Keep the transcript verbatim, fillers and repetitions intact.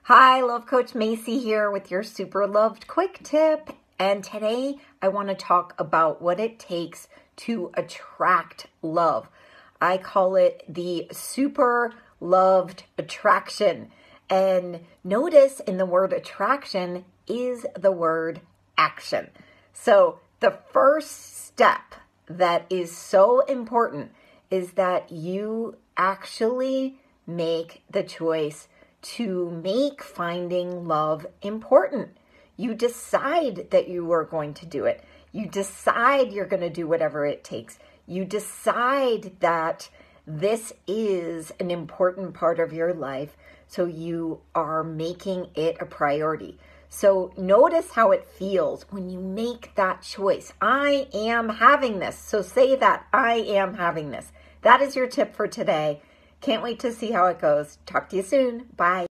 Hi, Love Coach Macy here with your Super Loved quick tip. And today I want to talk about what it takes to attract love. I call it the Super Loved attraction. And notice in the word attraction is the word action. So the first step that is so important is that you actually make the choice to make finding love important. You decide that you are going to do it. You decide you're going to do whatever it takes. You decide that this is an important part of your life, so you are making it a priority. So notice how it feels when you make that choice. I am having this. So say that, I am having this. That is your tip for today. Can't wait to see how it goes. Talk to you soon. Bye.